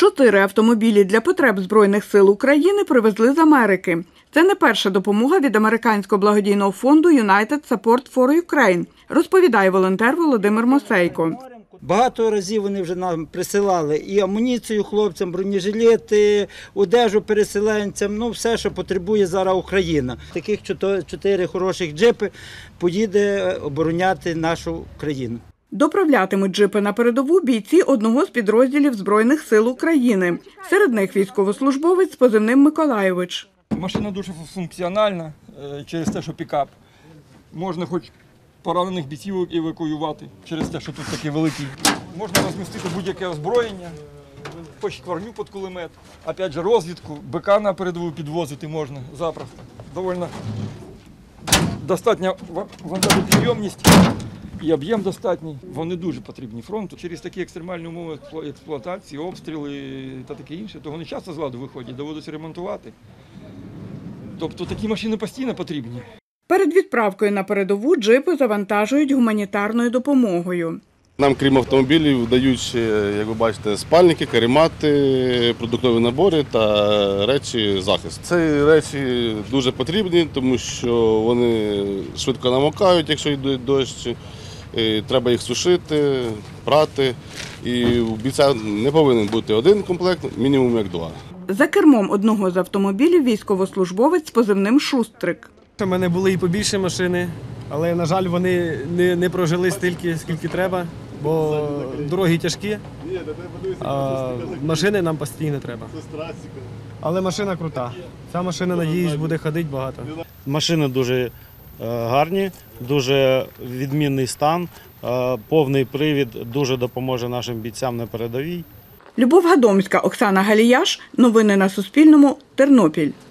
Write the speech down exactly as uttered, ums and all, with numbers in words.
Чотири автомобілі для потреб Збройних сил України привезли з Америки. Це не перша допомога від американського благодійного фонду United Support for Ukraine, розповідає волонтер Володимир Мосейко. Багато разів вони вже нам присилали і амуніцію хлопцям, бронежилети, одежу переселенцям, ну все, що потребує зараз Україна. Таких чотири хороших джипи поїде обороняти нашу країну. Доправлятимуть джипи на передову бійці одного з підрозділів Збройних сил України. Серед них військовослужбовець з позивним Миколайович. Машина дуже функціональна через те, що пікап. Можна хоч поранених бійців евакуювати через те, що тут такий великий. Можна розмістити будь-яке озброєння, хоч кварню під кулемет. Опять же розвідку, БК на передову підвозити можна запросто. Довольно достатня вантажопідйомність і об'єм достатній. Вони дуже потрібні фронту. Через такі екстремальні умови експлуатації, обстріли та таке інше, то вони часто з ладу виходять, доводиться ремонтувати. Тобто такі машини постійно потрібні. Перед відправкою на передову джипи завантажують гуманітарною допомогою. Нам, крім автомобілів, дають, як ви бачите, спальники, каремати, продуктові набори та речі захисту. Ці речі дуже потрібні, тому що вони швидко намокають, якщо йде дощ. Треба їх сушити, прати. І у бійця не повинен бути один комплект, мінімум як два. За кермом одного з автомобілів військовослужбовець з позивним Шустрик. У мене були і побільше машини, але, на жаль, вони не, не прожили стільки, скільки треба, бо дороги тяжкі, а машини нам постійно треба. Але машина крута. Ця машина, надіюсь, буде ходити багато. Машини дуже гарні, дуже відмінний стан, повний привід дуже допоможе нашим бійцям на передовій. Любов Гадомська, Оксана Галіяш. Новини на Суспільному. Тернопіль.